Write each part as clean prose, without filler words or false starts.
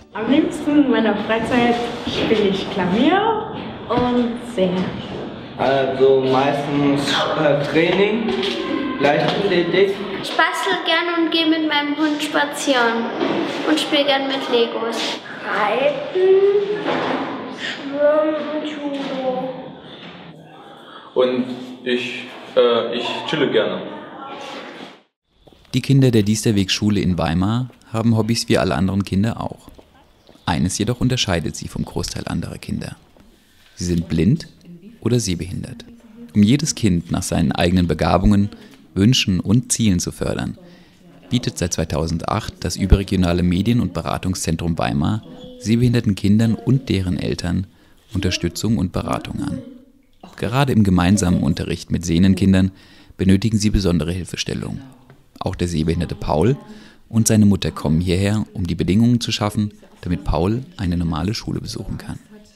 Am liebsten in meiner Freizeit spiele ich Klavier und singe. Also meistens Training, Leichtathletik. Ich bastel gern und gehe mit meinem Hund spazieren und spiele gern mit Legos. Reiten, Schwimmen und Judo. Und ich chille gerne. Die Kinder der Diesterweg-Schule in Weimar haben Hobbys wie alle anderen Kinder auch. Eines jedoch unterscheidet sie vom Großteil anderer Kinder. Sie sind blind oder sehbehindert. Um jedes Kind nach seinen eigenen Begabungen, Wünschen und Zielen zu fördern, bietet seit 2008 das überregionale Medien- und Beratungszentrum Weimar sehbehinderten Kindern und deren Eltern Unterstützung und Beratung an. Gerade im gemeinsamen Unterricht mit sehenden Kindern benötigen sie besondere Hilfestellung. Auch der sehbehinderte Paul und seine Mutter kommen hierher, um die Bedingungen zu schaffen, damit Paul eine normale Schule besuchen kann.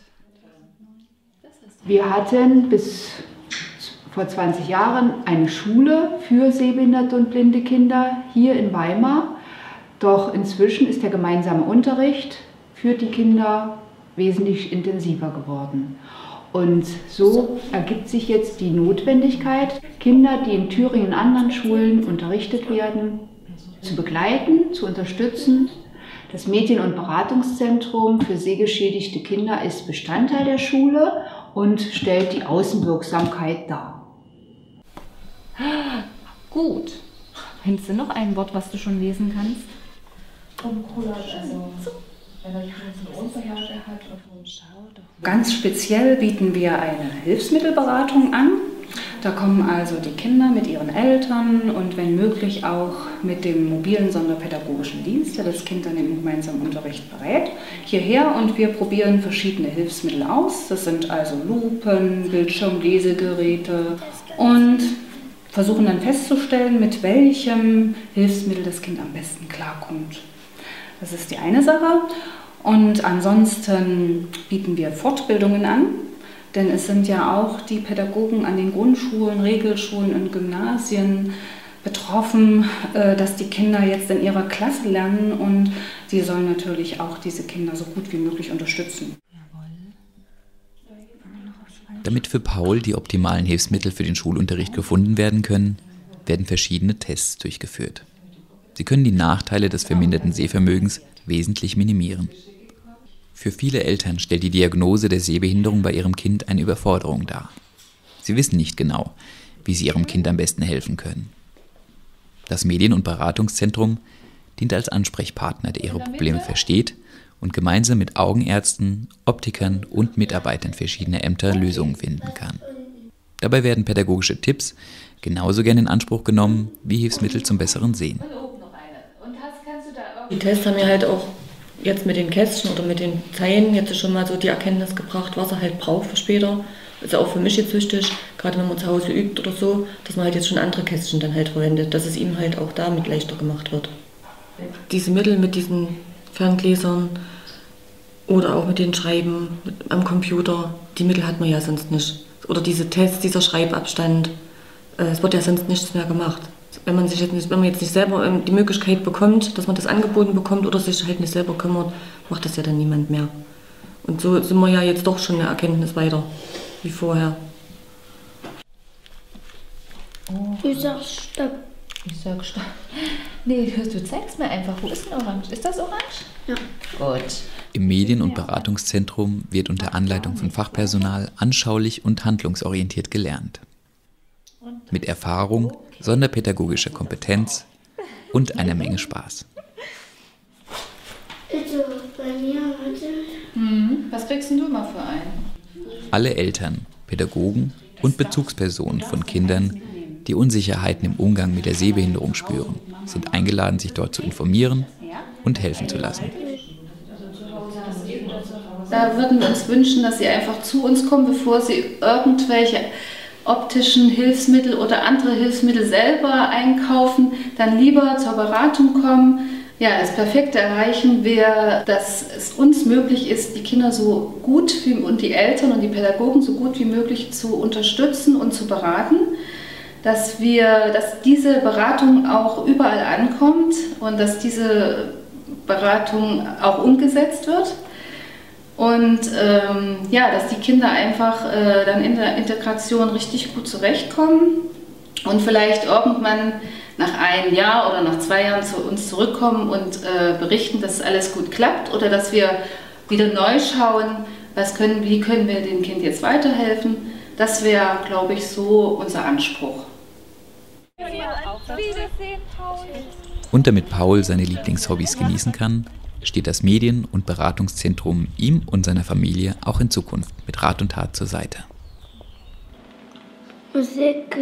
Wir hatten bis vor 20 Jahren eine Schule für sehbehinderte und blinde Kinder hier in Weimar. Doch inzwischen ist der gemeinsame Unterricht für die Kinder wesentlich intensiver geworden. Und so ergibt sich jetzt die Notwendigkeit, Kinder, die in Thüringen in anderen Schulen unterrichtet werden, zu begleiten, zu unterstützen. Das Medien- und Beratungszentrum für sehgeschädigte Kinder ist Bestandteil der Schule und stellt die Außenwirksamkeit dar. Gut. Findest du noch ein Wort, was du schon lesen kannst? Ganz speziell bieten wir eine Hilfsmittelberatung an. Da kommen also die Kinder mit ihren Eltern und wenn möglich auch mit dem mobilen sonderpädagogischen Dienst, der das Kind dann im gemeinsamen Unterricht berät, hierher und wir probieren verschiedene Hilfsmittel aus. Das sind also Lupen, Bildschirmlesegeräte und versuchen dann festzustellen, mit welchem Hilfsmittel das Kind am besten klarkommt. Das ist die eine Sache. Und ansonsten bieten wir Fortbildungen an. Denn es sind ja auch die Pädagogen an den Grundschulen, Regelschulen und Gymnasien betroffen, dass die Kinder jetzt in ihrer Klasse lernen und sie sollen natürlich auch diese Kinder so gut wie möglich unterstützen. Damit für Paul die optimalen Hilfsmittel für den Schulunterricht gefunden werden können, werden verschiedene Tests durchgeführt. Sie können die Nachteile des verminderten Sehvermögens wesentlich minimieren. Für viele Eltern stellt die Diagnose der Sehbehinderung bei ihrem Kind eine Überforderung dar. Sie wissen nicht genau, wie sie ihrem Kind am besten helfen können. Das Medien- und Beratungszentrum dient als Ansprechpartner, der ihre Probleme versteht und gemeinsam mit Augenärzten, Optikern und Mitarbeitern verschiedener Ämter Lösungen finden kann. Dabei werden pädagogische Tipps genauso gern in Anspruch genommen wie Hilfsmittel zum besseren Sehen. Die Tests haben mir halt auch jetzt mit den Kästchen oder mit den Zeilen jetzt schon mal so die Erkenntnis gebracht, was er halt braucht für später. Ist auch für mich jetzt wichtig, gerade wenn man zu Hause übt oder so, dass man halt jetzt schon andere Kästchen dann halt verwendet, dass es ihm halt auch damit leichter gemacht wird. Diese Mittel mit diesen Ferngläsern oder auch mit den Schreiben am Computer, die Mittel hat man ja sonst nicht. Oder diese Tests, dieser Schreibabstand, es wird ja sonst nichts mehr gemacht. Wenn man jetzt nicht selber die Möglichkeit bekommt, dass man das angeboten bekommt oder sich halt nicht selber kümmert, macht das ja dann niemand mehr. Und so sind wir ja jetzt doch schon eine Erkenntnis weiter wie vorher. Oh. Du sagst Stopp. Ich sag Stopp. Nee, du zeigst mir einfach, wo ist denn orange? Ist das orange? Ja. Gut. Im Medien- und Beratungszentrum wird unter Anleitung von Fachpersonal anschaulich und handlungsorientiert gelernt. Mit Erfahrung, sonderpädagogischer Kompetenz und einer Menge Spaß. Also bei mir, warte. Was kriegst denn du mal für einen? Alle Eltern, Pädagogen und Bezugspersonen von Kindern, die Unsicherheiten im Umgang mit der Sehbehinderung spüren, sind eingeladen, sich dort zu informieren und helfen zu lassen. Da würden wir uns wünschen, dass Sie einfach zu uns kommen, bevor Sie irgendwelche optischen Hilfsmittel oder andere Hilfsmittel selber einkaufen, dann lieber zur Beratung kommen. Ja, das Perfekte erreichen wir, dass es uns möglich ist, die Kinder so gut wie, und die Eltern und die Pädagogen so gut wie möglich zu unterstützen und zu beraten, dass diese Beratung auch überall ankommt und dass diese Beratung auch umgesetzt wird. Und ja, dass die Kinder einfach dann in der Integration richtig gut zurechtkommen und vielleicht irgendwann nach einem Jahr oder nach 2 Jahren zu uns zurückkommen und berichten, dass alles gut klappt oder dass wir wieder neu schauen, wie können wir dem Kind jetzt weiterhelfen. Das wäre, glaube ich, so unser Anspruch. Und damit Paul seine Lieblingshobbys genießen kann, steht das Medien- und Beratungszentrum ihm und seiner Familie auch in Zukunft mit Rat und Tat zur Seite. Musik,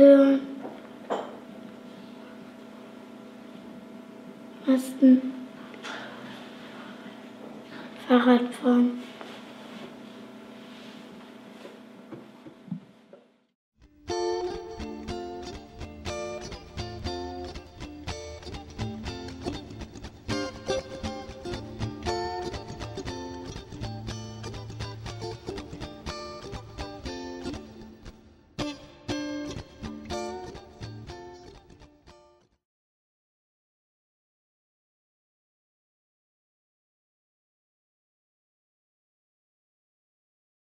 Fahrradfahren.